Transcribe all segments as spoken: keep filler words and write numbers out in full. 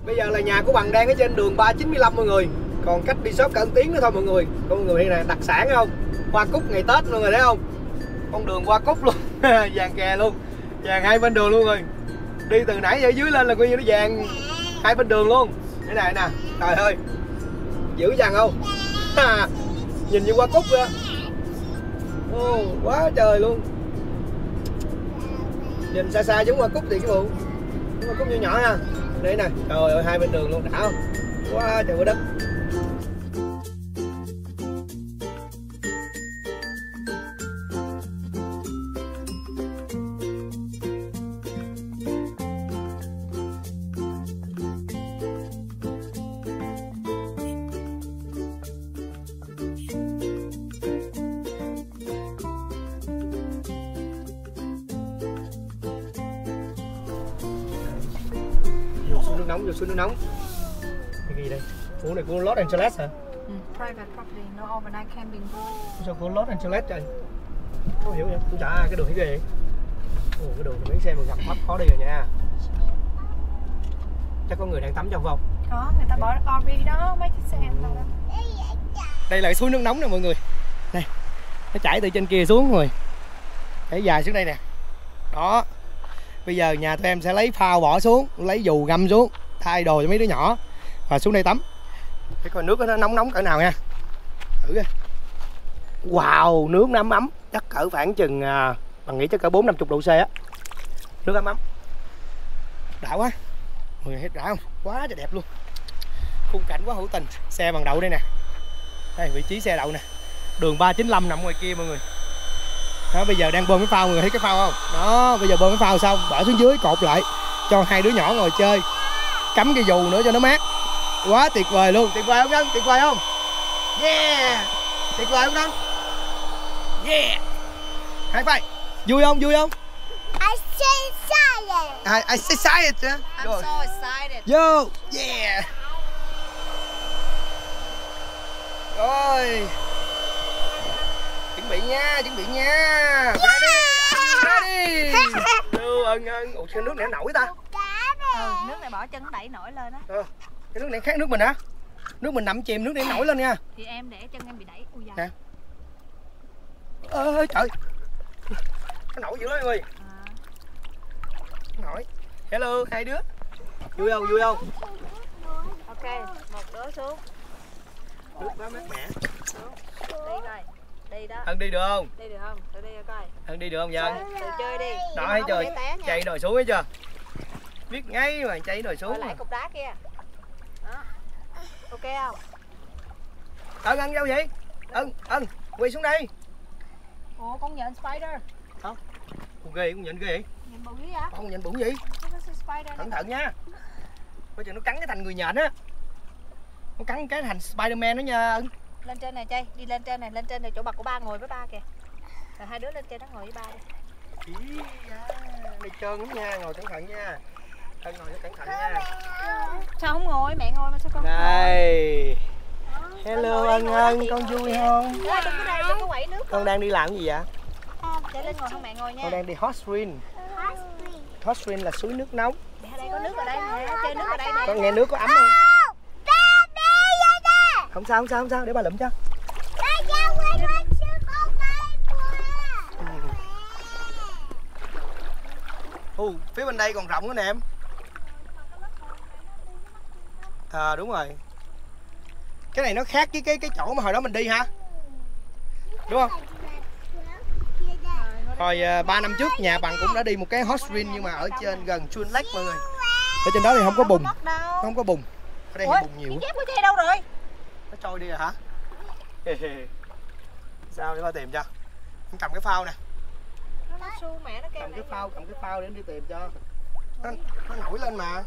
Bây giờ là nhà của Bằng đang ở trên đường ba chín lăm mọi người. Còn cách đi shop cả một tiếng nữa thôi mọi người. Mọi người đây nè, đặc sản không? Hoa cúc ngày Tết luôn rồi thấy không? Con đường hoa cúc luôn. Vàng kè luôn. Vàng hai bên đường luôn rồi. Đi từ nãy ở dưới lên là coi như nó vàng hai bên đường luôn. Cái này nè, trời ơi. Dữ dằn không? Nhìn như hoa cúc vậy. Ô, quá trời luôn. Nhìn xa xa giống hoa cúc thì cái bộ hoa cúc nhỏ nhỏ ha. Đây nè, trời ơi hai bên đường luôn, đã không? Quá trời đất. Nước nóng, vô suối nước nóng. Cái gì đây? Phố này của Los Angeles hả? Ừ, private property, no overnight camping. Sao của Los Angeles trời? Không hiểu nha, tôi chả cái đường cái ghê. Ồ, cái đường mấy xe mà gặp mắt khó đi rồi nha. Chắc có người đang tắm trong không? Có, người ta bỏ rờ vê đó, mấy chiếc xe ừ. đó. Đây là cái suối nước nóng nè mọi người. Đây, nó chảy từ trên kia xuống rồi. Chảy dài xuống đây nè. Đó. Bây giờ nhà tụi em sẽ lấy phao bỏ xuống, lấy dù găm xuống, thay đồ cho mấy đứa nhỏ và xuống đây tắm. Để coi nước nó nóng nóng cỡ nào nha. Thử coi. Wow, nước nó ấm ấm, chắc cỡ khoảng chừng à, bằng nghĩ chắc cỡ bốn năm chục độ C á. Nước ấm ấm. Đã quá. Mọi người thấy đã không? Quá trời đẹp luôn. Khung cảnh quá hữu tình. Xe bằng đậu đây nè. Đây vị trí xe đậu nè. Đường ba chín lăm nằm ngoài kia mọi người. Đó, bây giờ đang bơm cái phao, mọi người thấy cái phao không? Đó, bây giờ bơm cái phao xong, bỏ xuống dưới cột lại cho hai đứa nhỏ ngồi chơi. Cắm cái dù nữa cho nó mát. Quá tuyệt vời luôn, tuyệt vời không Ngân? Tuyệt vời không? Yeah! Tuyệt vời không Ngân? Yeah! High five. Vui không? Vui không? I say excited. I, I say excited. I'm so excited. Yo! Yeah! Rồi. Chuẩn bị nha, chuẩn bị nha. Ready, ready. Lưu ân ân. Ủa cái nước này nổi ta? Ừ, nước này bỏ chân nó đẩy nổi lên á. Ờ, cái nước này khác nước mình hả? Nước mình nằm chìm, nước này nổi lên nha. Thì em để chân em bị đẩy. Ui da. Nè. Ơi trời. Nó nổi dữ lắm em ơi. À. Nổi. Hello hai đứa. Vui không? Vui không? Ok, một đứa xuống. Nước quá mát mẻ. Đi coi. Đi đó. Ân đi được không? Đi được không? Tự đi coi. Ân đi được không Dân? Tự chơi đi. Đó thấy trời. Chạy đồi xuống thấy chưa? Biết ngay mà chạy đồi xuống. Rồi lại cục đá kia. Đó. Ok không? Ân Ân đâu vậy? Ân Ân quay xuống đây. Ủa con nhện spider. Không. Con ghê, con nhện ghê vậy? Nhện bự vậy hả? Con nhện bự gì? Cẩn thận nha. Coi chừng nó cắn cái thành người nhện á. Nó cắn cái thành Spiderman đó nha Ân. Lên trên này chơi, đi lên trên này, lên trên này chỗ bà của ba ngồi với ba kìa. Rồi hai đứa lên trên đó ngồi với ba đi. Ý da, đi trơn lắm nha, ngồi cẩn thận nha. Ân ngồi cho cẩn thận nha. Sao không ngồi? Mẹ ngồi mà sao con? Đây. Hello Ân Ân, con vui không? Đó, đừng có đây, đừng có quẩy nước. Con đang đi làm cái gì vậy? Chạy lên ngồi không mẹ ngồi nha. Con đang đi hot spring. Hot spring là suối nước nóng. Để đây có nước ở đây nè, chơi nước ở đây nè. Con nghe nước có ấm không? Không sao, không sao, không sao, để ba lụm cho. Ừ, phía bên đây còn rộng nữa nè em. À đúng rồi. Cái này nó khác với cái cái chỗ mà hồi đó mình đi hả? Đúng không? Hồi ba năm trước nhà Bằng cũng đã đi một cái hot spring nhưng mà ở trên gần Twin Lake mọi người. Ở trên đó thì không có bùn. Không có bùn. Ở đây thì bùn nhiều. Dép của chị đâu rồi? Nó trôi đi rồi hả? Sao để ba tìm cho. Em cầm cái phao nè. Nó su mẹ nó kêu. Cầm cái phao, cầm cái phao để em đi tìm cho. Nó, nó nổi lên mà.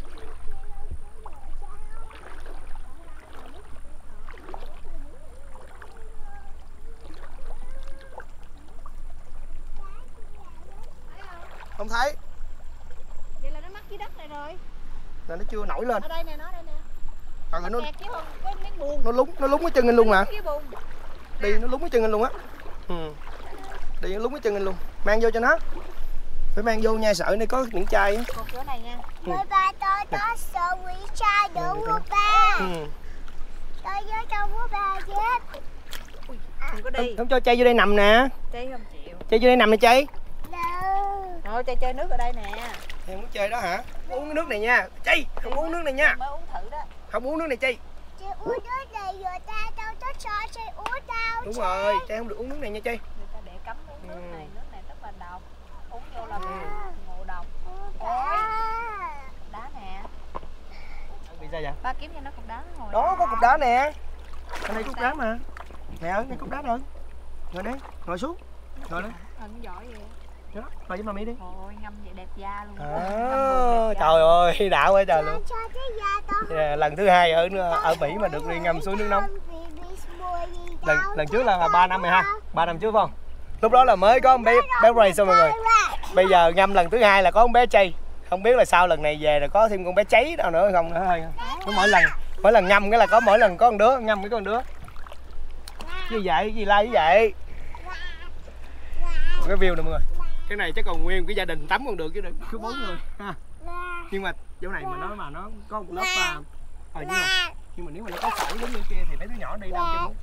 Không thấy. Vậy là nó mắc dưới đất này rồi. Là nó chưa nổi lên. Ở đây nè, nó đây nè. À, nó, nó, nó lúng, nó lúng cái chân anh luôn mà. Đi nó lúng cái chân anh luôn á. Ừ. Đi nó lúng cái chân anh luôn. Mang vô cho nó. Phải mang vô nha, sợ này có những chai á. Cột chỗ này nha. Ừ. Ba tôi có sợ quỷ trai Cháu của ba. Ừ. Tôi với cháu của ba chết. Đừng có đi. Không cho Chay vô đây nằm nè. Chay không chịu. Chay vô đây nằm nè Chay. Đâu. Thôi Chay chơi nước ở đây nè. Chay muốn chơi đó hả? Uống cái nước này nha. Chay, không uống nước này nha. Mới uống thử đó. Không uống nước này Chay. Chị uống nước này rồi ta đâu có cho chị uống đâu. Đúng rồi, Chay không được uống nước này nha Chay. Người ta để cấm uống nước Ừ. này, nước này rất là độc. Uống vô là bị ngộ độc. Ôi. Đá nè. Bị sao vậy? Ba kiếm cho nó cục đá ngồi. Đó có cục đá nè. Ở đây có cục đá mà. Nè ơi, đây cục đá rồi. Ngồi đây, ngồi xuống. Ngồi đây. Ờ, nó giỏi vậy. Đó, ngồi với mami đi. Ôi, ngâm vậy đẹp da luôn. À, trời ơi, đã quá trời luôn. Cho cái da to. Yeah, lần thứ hai ở ở Mỹ mà được đi ngâm suối nước nóng. Lần lần trước là ba năm rồi ha, ba năm trước phải không? Lúc đó là mới có con bé bé Ray xong mọi người. Bây giờ ngâm lần thứ hai là có con bé Chay. Không biết là sau lần này về rồi có thêm con bé Cháy nào nữa không nữa thôi. Có mỗi lần mỗi lần ngâm cái là có mỗi lần có con đứa ngâm với con đứa. Như vậy, gì la như vậy? Cái view nè mọi người. Cái này chắc còn nguyên cái gia đình tắm còn được chứ đừng cứ bốn người ha. Nhưng mà chỗ này mà nó mà nó có một lớp à, ờ, nhưng mà nhưng mà nếu mà nó có sỏi giống như kia thì mấy đứa nhỏ đi đâu cho nó.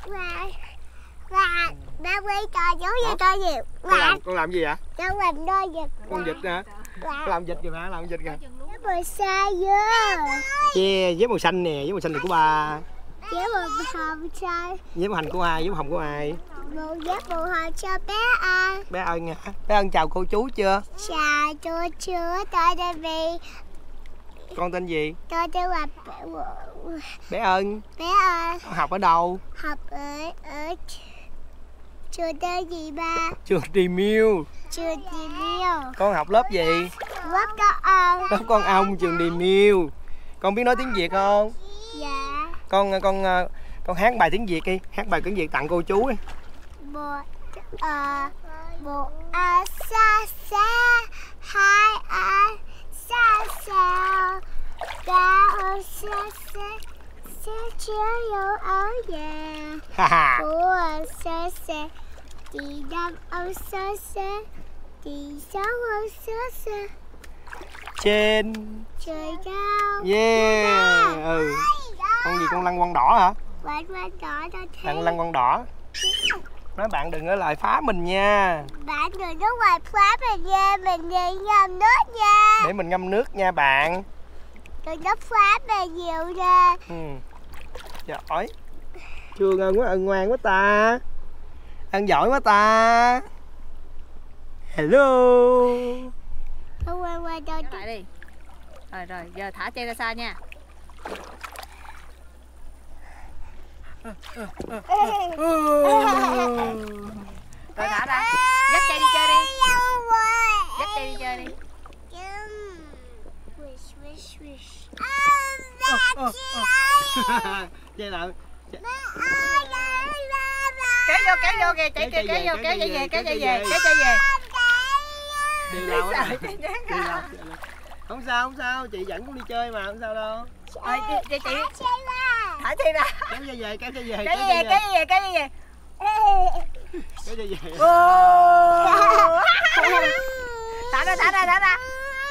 Và ba quay trò chú với trò gì? Con làm con làm gì vậy? Cháu làm đôi vịt. Con vịt hả? Con làm vịt kìa mà, làm vịt kìa. Nó bò xa dơ. Yeah, dép màu xanh nè, dép màu xanh này của ba. Dép màu hồng cho. Dép màu hành của ai? Dép màu hồng của ai? Một dép màu hồng cho bé ăn. Bé Ân hả? Bé Ân chào cô chú chưa? Chào cô chú, tôi tên vì Con tên gì? tôi tên là Bé Ân. bé ơi. Con học ở đâu? Học ở ở trường tên gì ba? Trường Trì Miêu. Trường gì miêu? Con học lớp gì? Lớp có ơn. Lớp con ong trường Trì Miêu. Con biết nói tiếng Việt không? Dạ. Con con con hát bài tiếng Việt đi, hát bài tiếng Việt tặng cô chú đi. Một ờ một a xa xa, hai a xa xa, ba a xa xa, xa chiếu dấu áo vàng. Ha ha. Bốn a xa xa, thì năm a xa xa, thì sáu a xa xa. Trên. Trời cao. Yeah. Ừ. Con gì con lăng quăng đỏ hả? Bạn bạn đỏ cho thế. Lăng lăng quăng đỏ. Nói bạn đừng có lại phá mình nha. Bạn đừng có ngoài phá mình nha, mình đi ngâm nước nha. Để mình ngâm nước nha bạn. Đừng có phá mình nhiều nha. Ừ. Giỏi. Trường Ân quá, Ân ngoan quá ta. Ân giỏi quá ta. Hello. Không qua qua cho Lại đi. Rồi rồi, giờ thả Chay ra xa nha. Rồi thả ra. Dắt Chay đi chơi đi. Dắt Chay đi chơi đi. Chơi nào? Kéo vô, kéo vô kìa, Chay kìa, kéo vô, kéo Chay về, kéo Chay về, kéo Chay về. Đi đâu á? Chay Đi đâu? Không sao, không sao, chị dẫn cũng đi chơi mà, không sao đâu. Rồi, chị chị thả Chay ra. Kéo Chay về, kéo Chay về, Kéo Chay về, kéo Chay về, kéo Chay về. Kéo Chay về. Thả ra, thả ra, thả ra.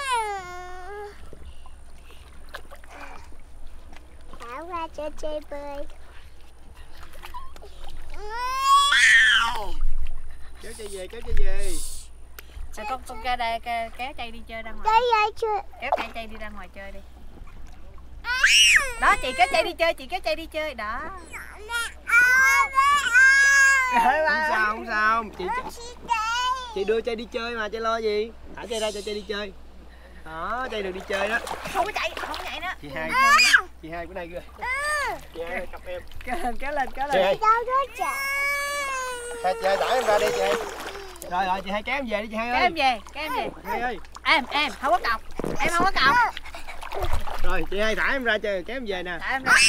Thả qua cho Chay bơi. Kéo Chay về, kéo Chay về. Rồi con con ra đây kéo Chay đi chơi ra ngoài. Đây rồi chưa? Kéo Chay Chay đi ra ngoài chơi đi. Đó, chị kéo Chay đi chơi, chị kéo Chay đi chơi đó. Không sao, không sao. Chị chị đưa Chay đi chơi mà, Chay lo gì? Thả Chay ra cho Chay đi chơi. Đó, Chay được đi chơi đó. Không có chạy, không chạy nữa. Chị hai, chị hai bữa nay kìa. Chị hai cặp em. Kéo lên, kéo lên, kéo Chị lên. hai, Đâu đó chạy. hai chị hai thả em ra đi chị hai. Rồi rồi, chị hai kéo em về đi chị hai Kéo ơi. em về, kéo em về. Hai ơi. Em, em, không có cọc. Em không có cọc. Rồi, chị hai thả em ra chơi, kéo em về nè. Thả em ra.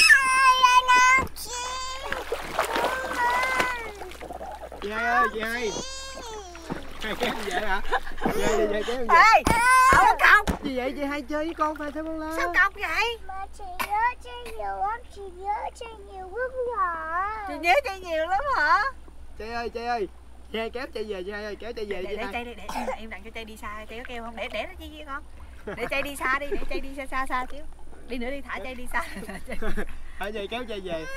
Chị hai ơi, chị hai. Hai kéo em về hả? Chị hai đi về kéo em về. Ê, không có cọc. Gì vậy chị hai chơi với con phải sao con la? Sao cọc vậy? Mà chị nhớ chơi nhiều lắm, chị nhớ chơi nhiều lắm hả? Chị nhớ Chay nhiều lắm hả? Chị ơi, chị ơi. Chị hai kéo Chay về, chị hai ơi, kéo Chay về Để, chị để hai. Chay đi, để im lặng cho Chay đi xa. Chay có kêu không? Để để nó chi với con. Để Chay đi xa đi, để Chay đi xa xa xa xíu. Đi nữa đi, thả Chay đi xa. Thả Chay kéo Chay về.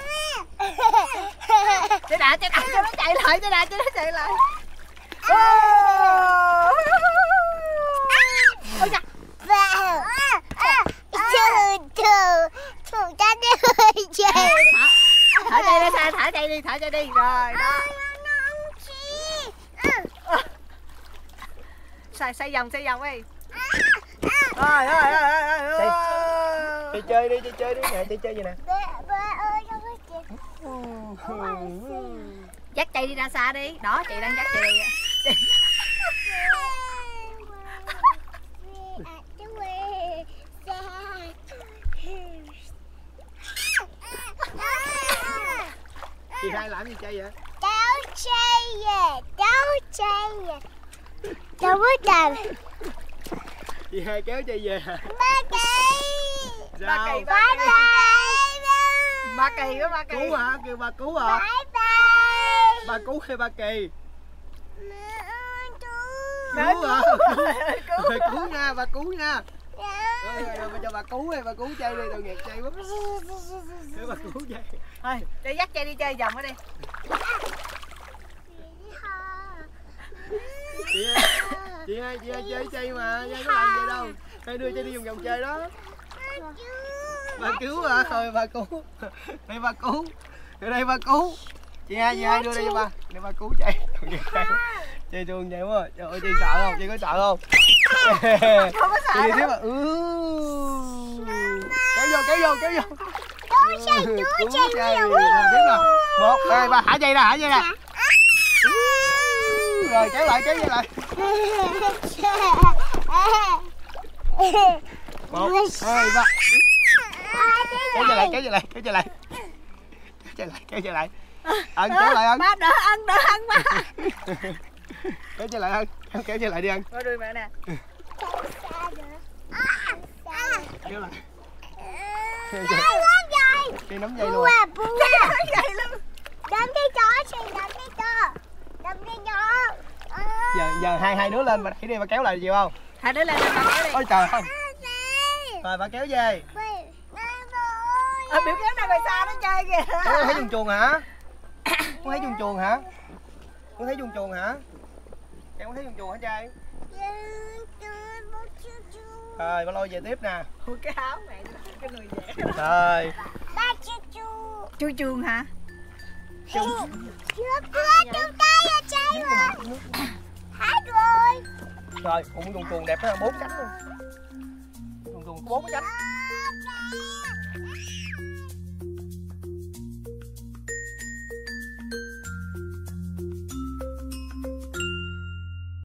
Chay đà, Chay đà cho nó chạy lại, Chay đà cho nó chạy lại. Ôi da. Thả Chay ra xa, thả Chay đi, thả Chay đi. Rồi đó. Xoay xoay vòng, xoay vòng đi. Rồi rồi rồi rồi. Đi chơi đi, đi chơi đi, nè, đi chơi gì nè. Dắt Chay đi ra xa đi. Đó, chị đang dắt chị. Chị hai làm gì Chay vậy? Cháu Chay về, cháu Chay về. Cháu bước làm. Chị hai kéo Chay về. Ba Kỳ. Ba Kỳ, Ba Kỳ. Ba Kỳ quá, Ba Kỳ. Cứu hả? Kêu bà cứu hả? Bye bye. Bà cứu hay ba Kỳ? Mẹ ơi chú. Cứu hả? Cứu. Bà cứu nha, bà cứu nha. Rồi, rồi, rồi, cho bà cứu đi, bà cứu Chay đi, tội nghiệp Chay quá. Để bà cứu Chay. Thôi, để dắt Chay đi chơi vòng ở đi. Chị hai, chị hai, chị hai chơi Chay mà, Chay có làm vậy đâu. Hai đưa Chay đi vòng vòng chơi đó. Bà cứu hả? Thôi bà cứu. Đây bà cứu. Ở đây bà cứu. Chị hai, chị hai đưa đi cho bà. Để bà cứu Chay. Chay thương Chay quá. Trời ơi, Chay sợ không? Chay có sợ không? Không có sợ. Chị đi tiếp à? Ừ. Kéo vô, kéo vô, kéo vô. Chú Chay, chú Chay nhiều Rồi tiếp nè. Một, hai, ba, thả Chay ra, thả Chay ra. Rồi kéo lại, kéo lại. Một, hai, ba. Kéo Chay lại, kéo Chay lại, kéo Chay lại. Kéo Chay lại, kéo Chay lại. Ân, kéo lại Ân. Ba đỡ ăn, đỡ ăn ba. Kéo Chay lại Ân, kéo Chay lại đi Ân. Qua đuôi mẹ nè. Kéo lại. Nắm dây. Cây nắm dây luôn. Bùa, bùa. Vậy luôn. Đâm đi chó, chị đâm đi chó. Đâm đi chó. Giờ giờ hai hai đứa lên mà đẩy đi bà kéo lại chịu không? Hai đứa lên lên bà kéo đi. Ôi trời không. Rồi bà kéo về. Ờ, biểu kéo ra ngoài xa nó chơi kìa. Con thấy chuồng chuồng hả? Con thấy chuồng chuồng hả? Con thấy chuồng chuồng hả? Em có thấy chuồng chuồng hả trai? Rồi ba lôi về tiếp nè. Ủa cái áo mẹ cái người vẽ. Rồi. Ba chú chú. Chu chuồng hả? Chưa chưa trong tay là Chay mà. Hết rồi. Rồi cũng chuồng chuồng đẹp đó, bốn cánh luôn. Chuồng chuồng bốn cánh.